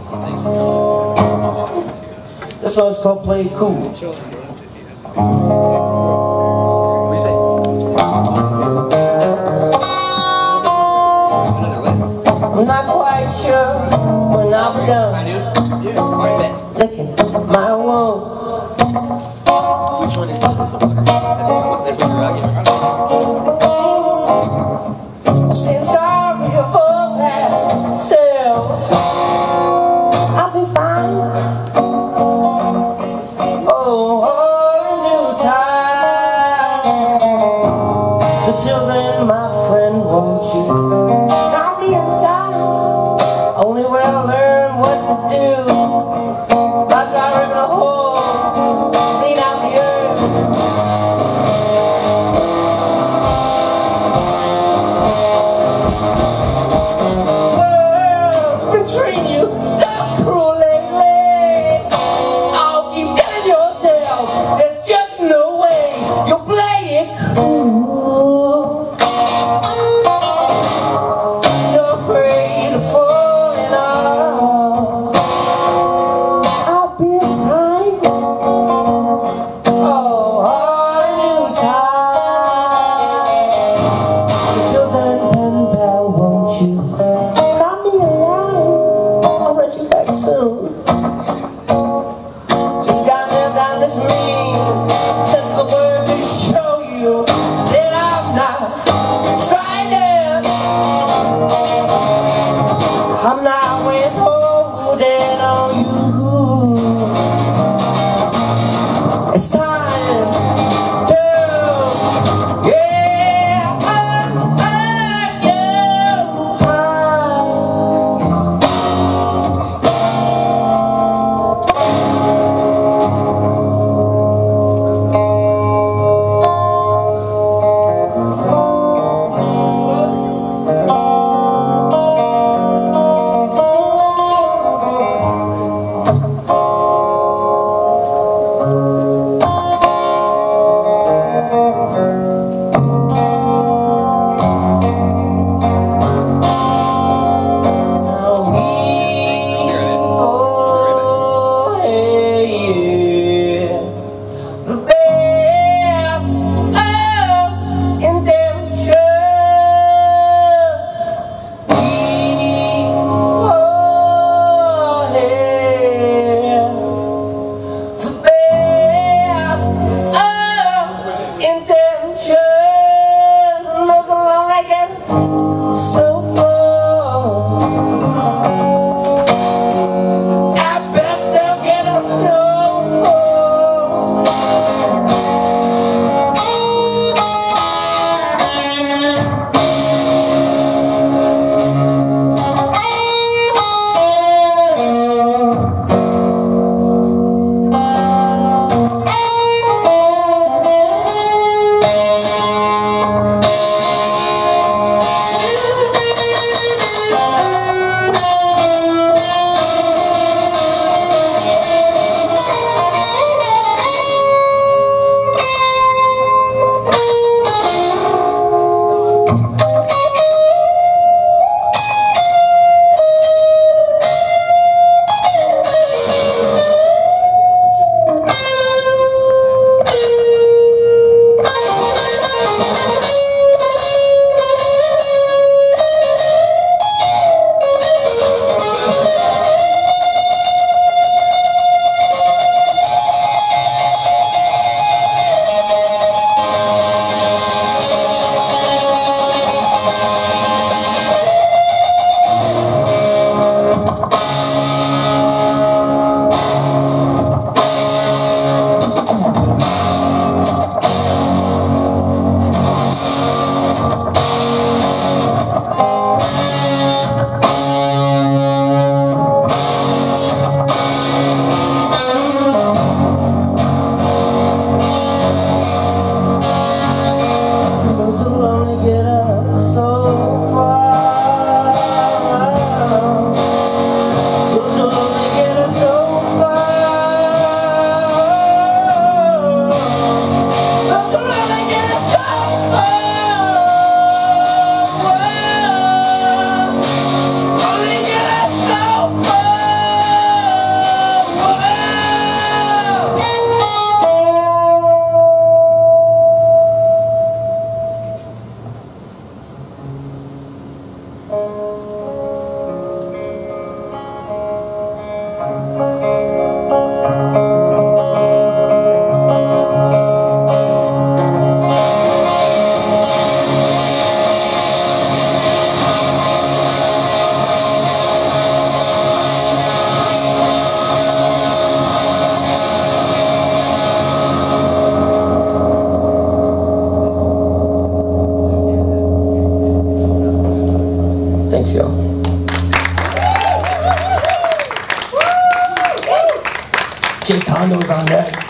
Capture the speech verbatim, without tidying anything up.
This song's called Play It Cool. I'm not quite sure when I'll be done licking my wound. Which one is that? That's what that's what you're arguing. Since sorry for past selves, I'll be fine. Oh, all in due time. So till then, my friend, won't you count me in time? Only way I'll learn what to do. I try ripping a hole, clean out the earth. World's been treating you so cruel lately. I'll keep telling yourself there's just no way you'll play it cool. You're afraid of falling off. I'll be fine. Oh, all in due time. So till then, pen pal, won't you drop me a line? I'll write you back soon. Just gotta nail down this mean sense of the word to show you that I'm not trying to. I'm not withholding on you. It's time to, yeah, I, I get high. Thanks, y'all. Jay Condo's on deck.